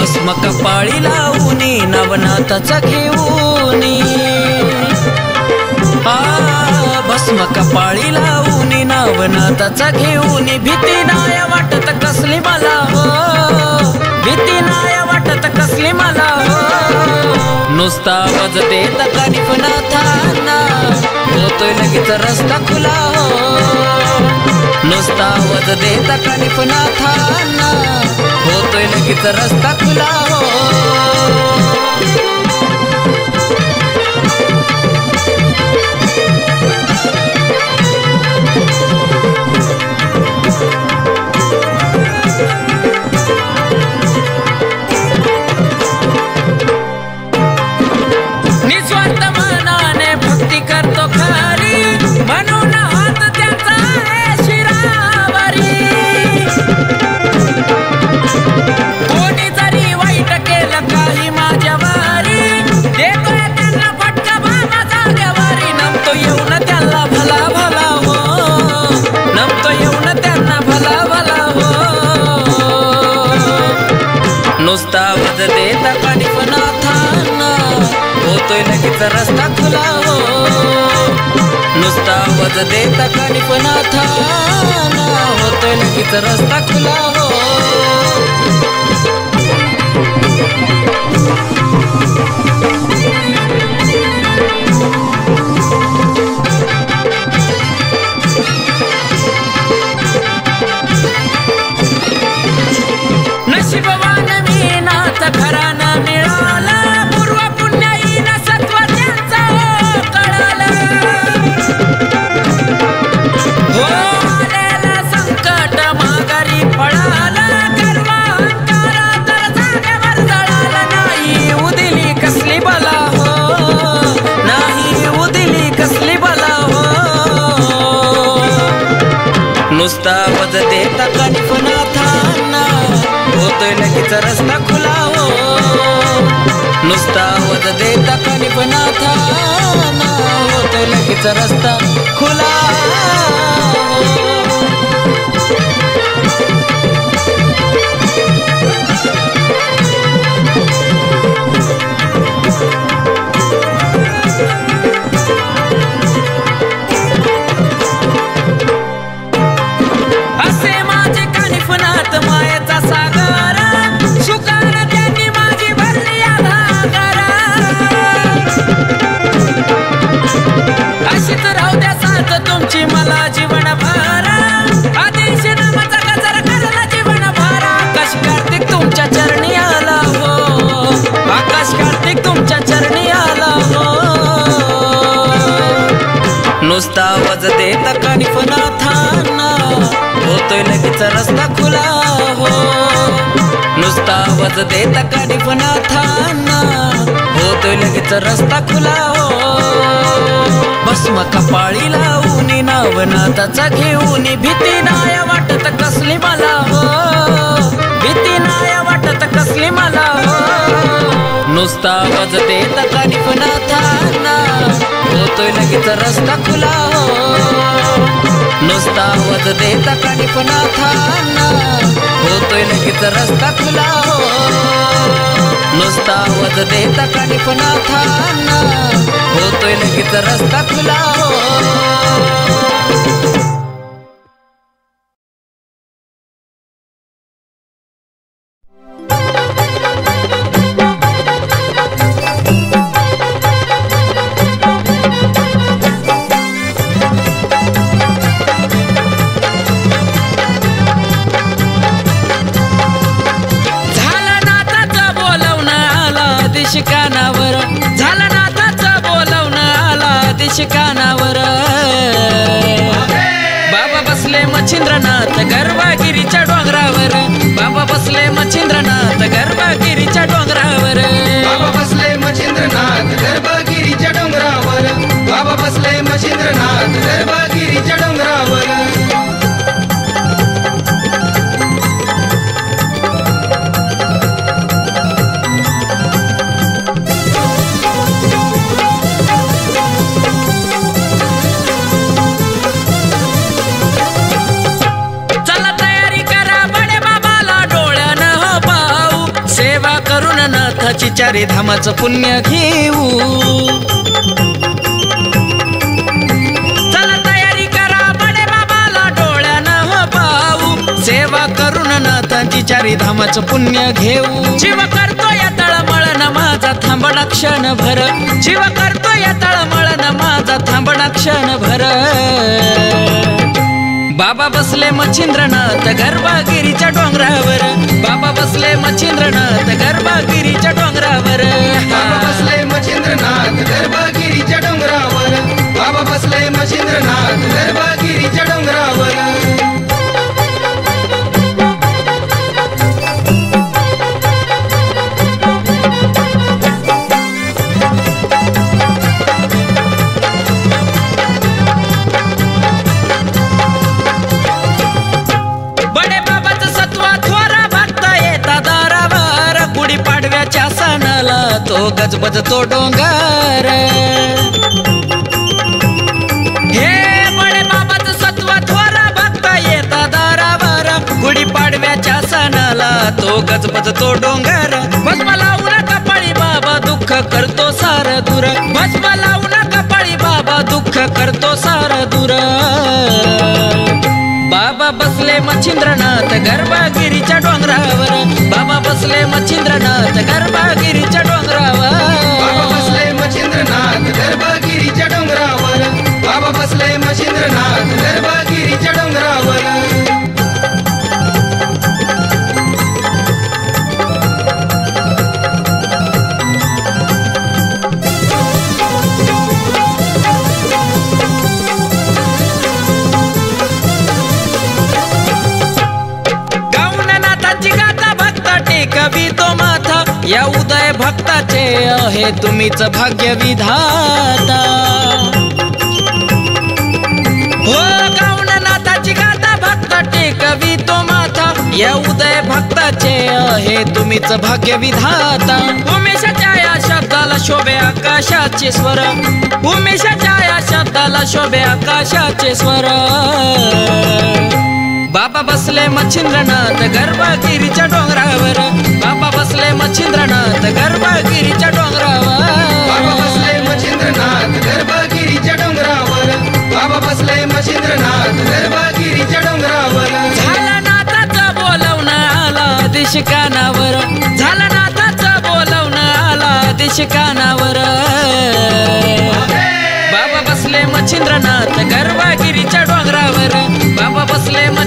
भस्म कपाळी लावूनी नवनाथाचा घेऊनी भस्म कपाळी लावूनी नवनाथाचा घेऊनी भीती नाय वाटत कसली मला हो भीती नाय वाटत कसली मला हो नुसता आवाज देत कानिफनाथांना होतोय लगेच रस्ता खुला हो नुसता आवाज देत कानिफनाथांना होतोय लगेच रस्ता खुला हो निस्वार्थ मनाने भक्ती करतो खरी म्हणून हात त्याचा आहे शिरावरी कोणी जरी वाईट केलं काही माझ्यावरी देतोय त्यांना फटका बाबा जागेवारी नमतो येऊन त्याला भला भला हो नमतो येऊन त्यांना भला भला हो नुसता आवाज देता कानिफनाथांना होतोय लगेच रस्ता खुला हो नुसता आवाज देता कानिफनाथांना होतोय लगेच रस्ता खुला हो नशीबवान मी नाथ घराना मिळाला पूर्व पुण्याईन सत्व त्यांचं कळालं हो आलेलं संकट माघारी पळालं गर्व अहंकार तर जागेवर जळाला नाही उदिली कसली बला हो नाही उदिली कसली बला हो नुसता आवाज देता कानिफनाथांना होतोय लगेच रस्ता खुला हो नुसता आवाज देता कानिफनाथांना होतोय लगेच रस्ता खुला हो असे माझे कानिफनाथ मायेचा सागर सुकान त्यांनी माझी भरली आधार अशीच राहू द्या साथ तुमची मला जीवन भर आदेश नामाचा गजर करला जीवन भर आकाश कार्तिक तुमच्या चरणी आला हो आकाश कार्तिक तुमच्या चरणी आला हो नुसता आवाज देता कानिफनाथांना होतोय लगेच रस्ता खुला हो नुसता आवाज देता कानिफनाथांना होतोय लगेच रस्ता खुला हो भस्म कपाळी लावूनी नवनाथाचा घेऊनी भीती नाय वाटत कसली मला हो भीती नाय वाटत कसली मला हो नुसता आवाज देता कानिफनाथांना होतोय लगेच रस्ता खुला हो नुसता आवाज देता कानिफनाथांना होतोय लगेच रस्ता खुला हो नुसता आवाज देता कानिफनाथांना होतोय लगेच रस्ता खुला हो कानावर झालं नाथाचं बोलवणं आला दिश कानावर बाबा बसले मच्छिंद्रनाथ गर्भगिरीच्या डोंगरावर बाबा बसले मच्छिंद्रनाथ गर्भगिरीच्या डोंगरावर बाबा बसले मच्छिंद्रनाथ गर्भगिरीच्या डोंगरावर बाबा बसले मच्छिंद्रनाथ गर्भगिरीच्या डोंगरावर चला तयारी करा बडे बाबाला डोळ्यानं हो करून नाथाची चारी धामाचं पुण्य घेऊ. चला तयारी करा बडे बाबाला डोळ्यानं पाहू. सेवा करून नाथाची चारी धामाचं पुण्य घेऊ. जीव करतोय तळमळण माझा थांबणा क्षणभर. जीव करतोय तळमळण माझा थांबणा क्षणभर. बाबा बसले मच्छिंद्रनाथ गर्भगिरीच्या डोंगरावर. बाबा बसले मच्छिंद्रनाथ गर्भगिरीच्या डोंगरावर. बाबा बसले मच्छिंद्रनाथ गर्भगिरीच्या डोंगरावर. बाबा बसले मच्छिंद्रनाथ गर्भगिरीच्या डोंगरावर. तो गजबज तो डोंगर. हे बडे बाबाचं सत्व थोरा भक्त येता दारावर. गुढीपाडव्याच्या सणाला तो गजबज तो डोंगर. भस्म लावून कपाळी बाबा दुःख करतो सार दूर. भस्म लावून कपाळी बाबा दुःख करतो सार दूर. बाबा बसले मच्छिंद्रनाथ गर्भगिरीच्या डोंगरावर. बाबा बसले मच्छिंद्रनाथ गर्भगिरीच्या डोंगरावर. बाबा बसले मच्छिंद्रनाथ गर्भगिरीच्या डोंगरावर. बाबा बसले मच्छिंद्रनाथ गर्भगिरीच्या डोंगरावर. कवी तो माथा या उदय भक्ताचे आहे तुम्हीच भाग्य विधाता. हो गाऊन नाथाची गाथा भक्त टेकवी तो माथा या उदय भक्ताचे आहे तुम्हीच भाग्य विधाता. उमेशाच्या या शब्दाला शोभे आकाशाचे स्वर. उमेशाच्या या शब्दाला शोभे आकाशाचे स्वर. बाबा बसले मच्छिंद्रनाथ गर्भगिरीच्या डोंगरावर. बाबा बसले मच्छिंद्रनाथ गर्भगिरीच्या डोंगरावर. बाबा बसले मच्छिंद्रनाथ गर्भगिरीच्या डोंगरावर. बाबा बसले मच्छिंद्रनाथ गर्भगिरीच्या डोंगरावर. झालं नाथाचं बोलवणं आला दिश कानावर. झालं नाथाचं बोलवणं आला दिश कानावर. बाबा बसले मच्छिंद्रनाथ गर्भगिरीच्या डोंगरावर. बाबा बसले